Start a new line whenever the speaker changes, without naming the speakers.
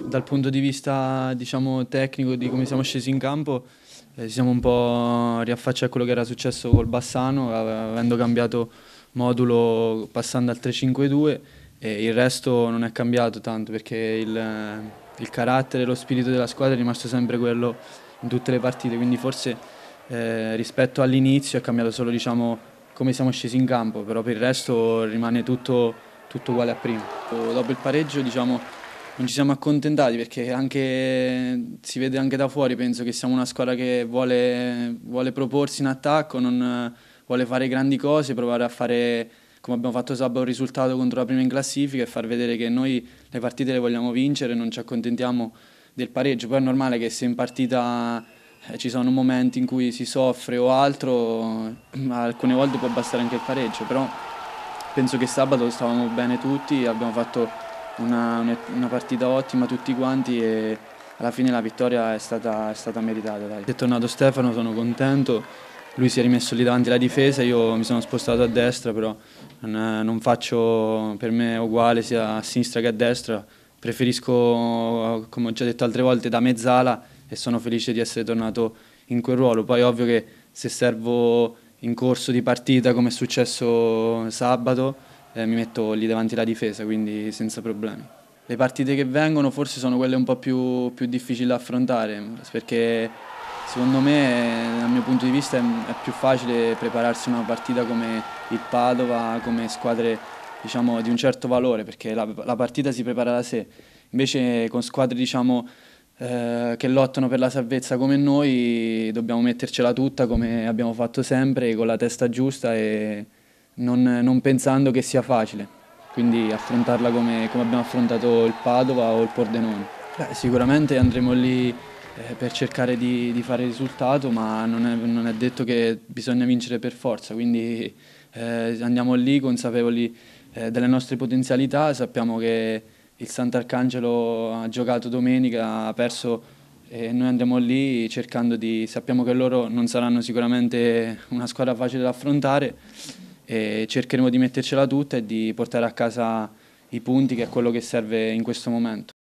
Dal punto di vista, diciamo, tecnico di come siamo scesi in campo, ci siamo un po' riaffacciati a quello che era successo col Bassano, avendo cambiato modulo passando al 3-5-2, e il resto non è cambiato tanto perché il carattere e lo spirito della squadra è rimasto sempre quello in tutte le partite, quindi forse rispetto all'inizio è cambiato solo, diciamo, come siamo scesi in campo, però per il resto rimane tutto uguale a prima. Dopo il pareggio, diciamo, non ci siamo accontentati perché si vede anche da fuori, penso che siamo una squadra che vuole proporsi in attacco, non vuole fare grandi cose, provare a fare come abbiamo fatto sabato un risultato contro la prima in classifica e far vedere che noi le partite le vogliamo vincere, non ci accontentiamo del pareggio. Poi è normale che se in partita ci sono momenti in cui si soffre o altro, alcune volte può bastare anche il pareggio, però penso che sabato stavamo bene tutti, abbiamo fatto una partita ottima tutti quanti e alla fine la vittoria è stata meritata. Dai. È tornato Stefano, sono contento, lui si è rimesso lì davanti alla difesa, io mi sono spostato a destra, però non faccio, per me è uguale sia a sinistra che a destra, preferisco, come ho già detto altre volte, da mezzala e sono felice di essere tornato in quel ruolo. Poi è ovvio che se servo in corso di partita, come è successo sabato, mi metto lì davanti alla difesa, quindi senza problemi. Le partite che vengono forse sono quelle un po' più difficili da affrontare, perché secondo me, dal mio punto di vista, è più facile prepararsi una partita come il Padova, come squadre, diciamo, di un certo valore, perché la partita si prepara da sé. Invece con squadre, diciamo, che lottano per la salvezza come noi, dobbiamo mettercela tutta come abbiamo fatto sempre, con la testa giusta e non pensando che sia facile. Quindi affrontarla come abbiamo affrontato il Padova o il Pordenone. Sicuramente andremo lì per cercare di fare risultato, ma non è detto che bisogna vincere per forza, quindi andiamo lì consapevoli delle nostre potenzialità, sappiamo che il Sant'Arcangelo ha giocato domenica, ha perso e noi andiamo lì sappiamo che loro non saranno sicuramente una squadra facile da affrontare e cercheremo di mettercela tutta e di portare a casa i punti, che è quello che serve in questo momento.